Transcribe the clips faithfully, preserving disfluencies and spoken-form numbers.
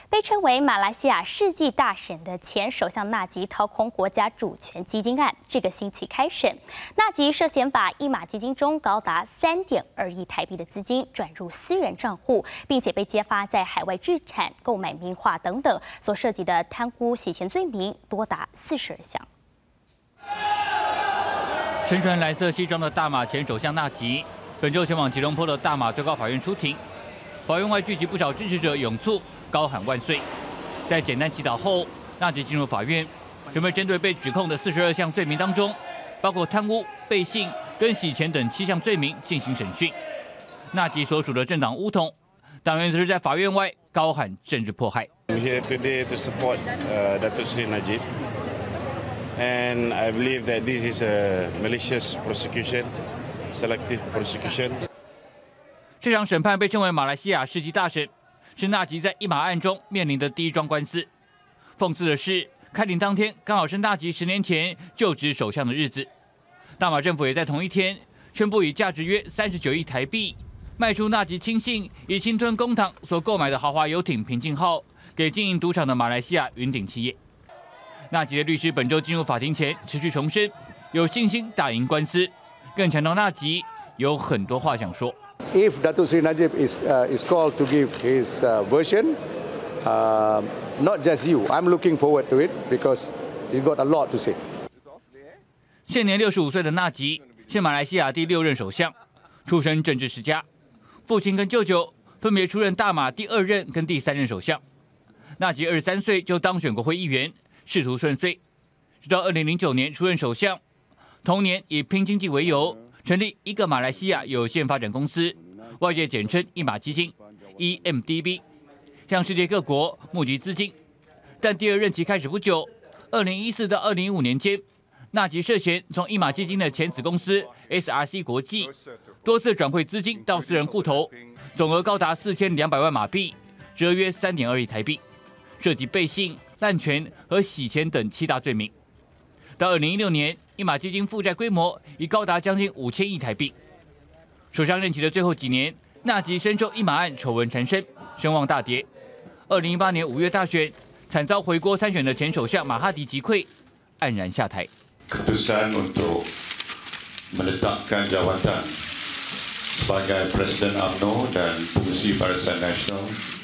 被称为马来西亚世纪大审的前首相纳吉掏空国家主权基金案，这个星期开审。纳吉涉嫌把一马基金中高达三点二亿台币的资金转入私人账户，并且被揭发在海外置产、购买名画等等所涉及的贪污洗钱罪名多达四十二项。 身穿蓝色西装的大马前首相纳吉，本周前往吉隆坡的大马最高法院出庭。法院外聚集不少支持者拥簇，高喊万岁。在简单祈祷后，纳吉进入法院，准备针对被指控的四十二项罪名当中，包括贪污、背信跟洗钱等七项罪名进行审讯。纳吉所属的政党巫统党员则是在法院外高喊政治迫害。 I'm here today to support uh, Datuk Seri Najib, and I believe that this is a malicious prosecution, selective prosecution. 这场审判被称为马来西亚世纪大审，是纳吉在一马案中面临的第一桩官司。讽刺的是，开庭当天刚好是纳吉十年前就职首相的日子。大马政府也在同一天宣布，以价值约三十九亿台币卖出纳吉亲信以侵吞公帑所购买的豪华游艇“平静号”给经营赌场的马来西亚云顶企业。纳吉的律师本周进入法庭前持续重申，有信心打赢官司，更强调纳吉有很多话想说。 If Datuk Seri Najib is uh, is called to give his uh, version, uh, not just you, I'm looking forward to it because he's got a lot to say. 现年六十五岁的纳吉是马来西亚第六任首相，出身政治世家，父亲跟舅舅分别出任大马第二任跟第三任首相。纳吉二十三岁就当选国会议员，仕途顺遂，直到二零零九年出任首相。同年以拼经济为由，成立一个马来西亚有限发展公司，外界简称一马基金 （E M D B）， 向世界各国募集资金。但第二任期开始不久，二零一四到二零一五年间，纳吉涉嫌从一马基金的前子公司 S R C 国际多次转汇资金到私人户头，总额高达四千两百万马币，折约三点二亿台币，涉及背信、滥权和洗钱等七大罪名。到二零一六年，一马基金负债规模已高达将近五千亿台币。首相任期的最后几年，纳吉深受一马案丑闻缠身，声望大跌。二零一八年五月大选，惨遭回国参选的前首相马哈迪击溃，黯然下台。 Keputusan untuk meletakkan jawatan sebagai Presiden U M N O dan Pengerusi Barisan Nasional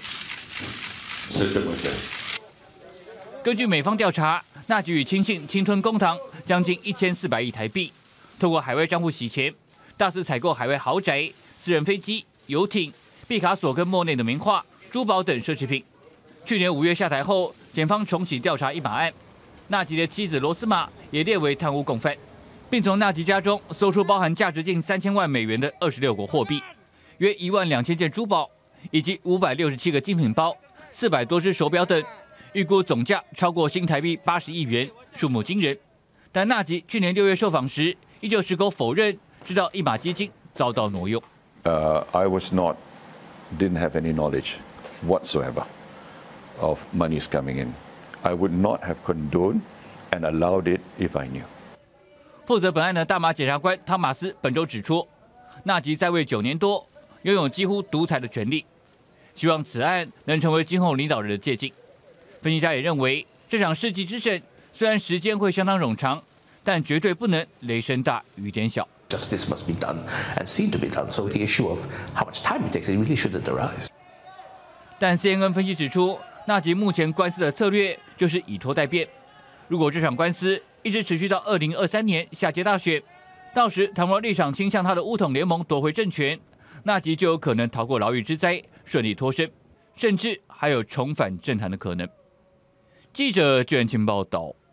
seterusnya。 根据美方调查，纳吉与亲信侵吞公帑将近一千四百亿台币，透过海外账户洗钱，大肆采购海外豪宅、私人飞机、游艇、毕卡索跟莫内的名画、珠宝等奢侈品。去年五月下台后，检方重启调查一马案，纳吉的妻子罗斯玛也列为贪污共犯，并从纳吉家中搜出包含价值近三千万美元的二十六国货币，约一万两千件珠宝，以及五百六十七个精品包、四百多只手表等。预估总价超过新台币八十亿元，数目惊人。但纳吉去年六月受访时，依旧矢口否认知道一马基金遭到挪用。 Uh, I was not, didn't have any knowledge whatsoever of monies coming in. I would not have condoned and allowed it if I knew. 负责本案的大马检察官汤马斯本周指出，纳吉在位九年多，拥有几乎独裁的权力，希望此案能成为今后领导人的借鉴。分析家也认为，这场世纪之审虽然时间会相当冗长，但绝对不能雷声大雨点小。 Justice must be done and seen to be done. So the issue of how much time it takes, it really shouldn't arise. 但 C N N 分析指出，纳吉目前官司的策略就是以拖待变。如果这场官司一直持续到二零二三年下届大选，到时倘若立场倾向他的巫统联盟夺回政权，纳吉就有可能逃过牢狱之灾，顺利脱身，甚至还有重返政坛的可能。记者卷情报道。